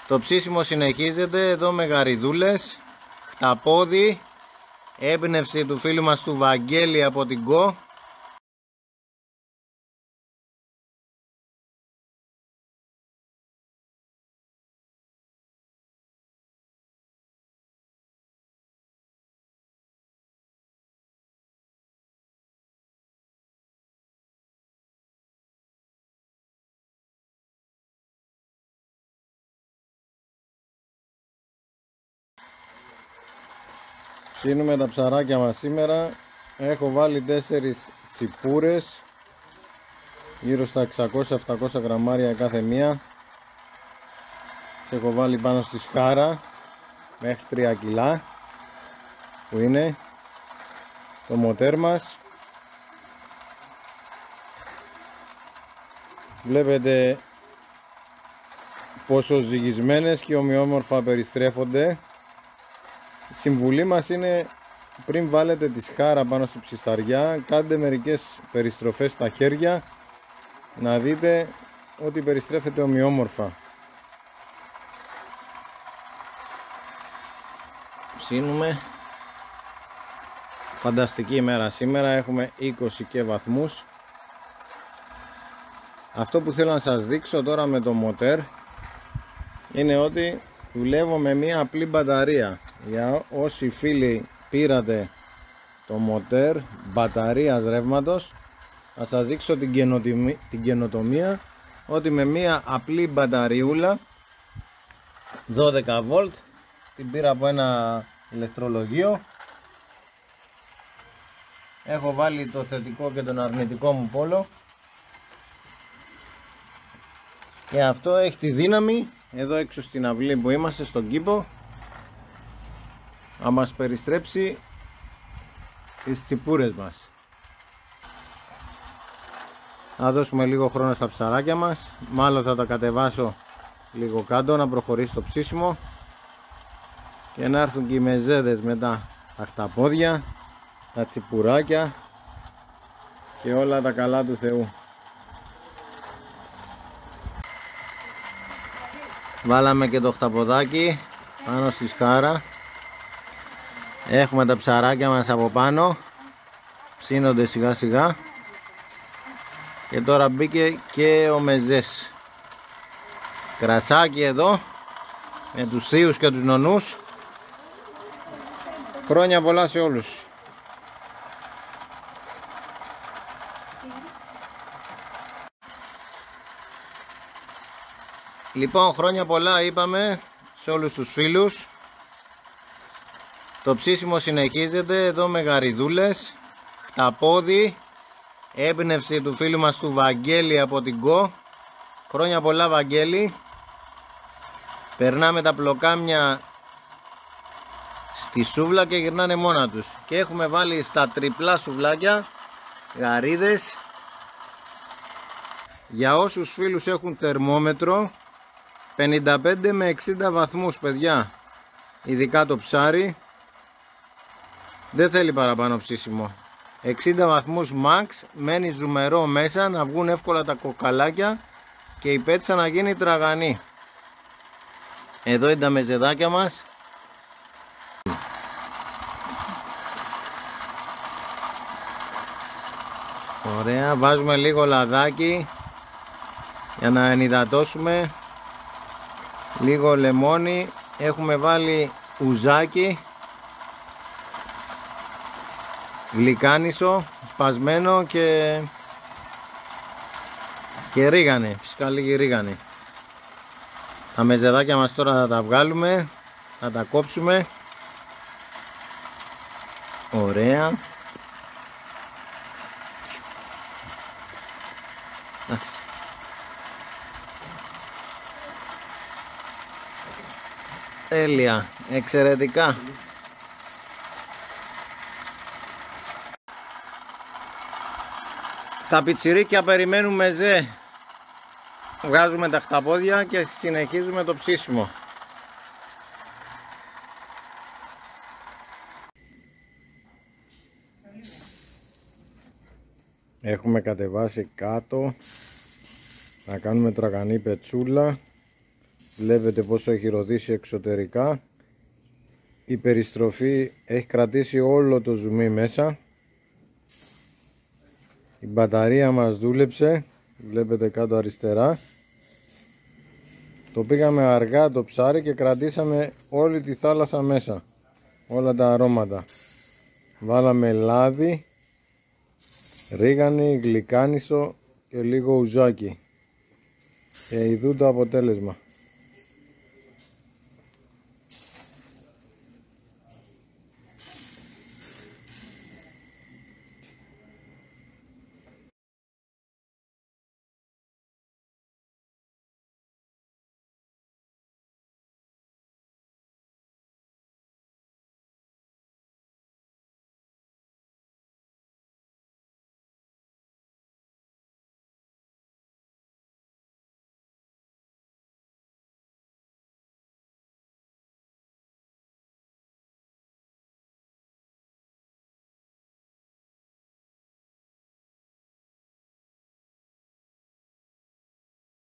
Το ψήσιμο συνεχίζεται εδώ με γαριδούλες, χταπόδι, έμπνευση του φίλου μας του Βαγγέλη από την ΚΟ. Ψήνουμε τα ψαράκια μας σήμερα. Έχω βάλει 4 τσιπούρες, γύρω στα 600-700 γραμμάρια κάθε μία. Τις έχω βάλει πάνω στη σκάρα μέχρι 3 κιλά που είναι το μοτέρ μας. Βλέπετε πόσο ζυγισμένες και ομοιόμορφα περιστρέφονται. Η συμβουλή μας είναι, πριν βάλετε τη σκάρα πάνω στη ψισταριά, κάντε μερικές περιστροφές στα χέρια να δείτε ότι περιστρέφεται ομοιόμορφα. Ψήνουμε. Φανταστική ημέρα σήμερα, έχουμε 20 και βαθμούς. Αυτό που θέλω να σας δείξω τώρα με το μοτέρ είναι ότι δουλεύω με μία απλή μπαταρία. Για όσοι φίλοι πήρατε το μοτέρ μπαταρίας ρεύματος, θα σας δείξω την καινοτομία ότι με μία απλή μπαταριούλα 12V, την πήρα από ένα ηλεκτρολογείο, έχω βάλει το θετικό και τον αρνητικό μου πόλο και αυτό έχει τη δύναμη εδώ έξω στην αυλή που είμαστε, στον κήπο, να μας περιστρέψει τις τσιπούρες μας. Θα δώσουμε λίγο χρόνο στα ψαράκια μας, μάλλον θα τα κατεβάσω λίγο κάτω να προχωρήσει το ψήσιμο και να έρθουν και οι μεζέδες μετά, τα χταπόδια, τα τσιπουράκια και όλα τα καλά του Θεού. Βάλαμε και το χταποδάκι πάνω στη σκάρα. Έχουμε τα ψαράκια μας από πάνω, ψήνονται σιγά σιγά και τώρα μπήκε και ο μεζές. Κρασάκι εδώ με τους θείους και τους νονούς. Χρόνια πολλά σε όλους. Λοιπόν, χρόνια πολλά είπαμε σε όλους τους φίλους. Το ψήσιμο συνεχίζεται εδώ με γαριδούλες, χταπόδι, έμπνευση του φίλου μας του Βαγγέλη από την ΚΟ. Χρόνια πολλά Βαγγέλη. Περνάμε τα πλοκάμια στη σούβλα και γυρνάνε μόνα τους. Και έχουμε βάλει στα τριπλά σουβλάκια γαρίδες. Για όσους φίλους έχουν θερμόμετρο, 55 με 60 βαθμούς παιδιά, ειδικά το ψάρι δεν θέλει παραπάνω ψήσιμο. 60 βαθμούς max, μένει ζουμερό μέσα να βγουν εύκολα τα κοκαλάκια και η πέτσα να γίνει τραγανή. Εδώ είναι τα μεζεδάκια μας. Ωραία, βάζουμε λίγο λαδάκι για να ενυδατώσουμε, λίγο λεμόνι, έχουμε βάλει ουζάκι, γλυκάνισο σπασμένο και ρίγανη, φυσικά λίγη ρίγανη. Τα μεζεδάκια μας τώρα θα τα βγάλουμε, θα τα κόψουμε. Ωραία. Τέλεια, εξαιρετικά. Τα πιτσιρίκια περιμένουν μεζέ. Βγάζουμε τα χταπόδια και συνεχίζουμε το ψήσιμο. Έχουμε κατεβάσει κάτω να κάνουμε τραγανή πετσούλα. Βλέπετε πόσο έχει ροδίσει εξωτερικά. Η περιστροφή έχει κρατήσει όλο το ζουμί μέσα. Η μπαταρία μας δούλεψε, βλέπετε κάτω αριστερά. Το πήγαμε αργά το ψάρι και κρατήσαμε όλη τη θάλασσα μέσα, όλα τα αρώματα. Βάλαμε λάδι, ρίγανη, γλυκάνισο και λίγο ουζάκι. Και ειδού το αποτέλεσμα.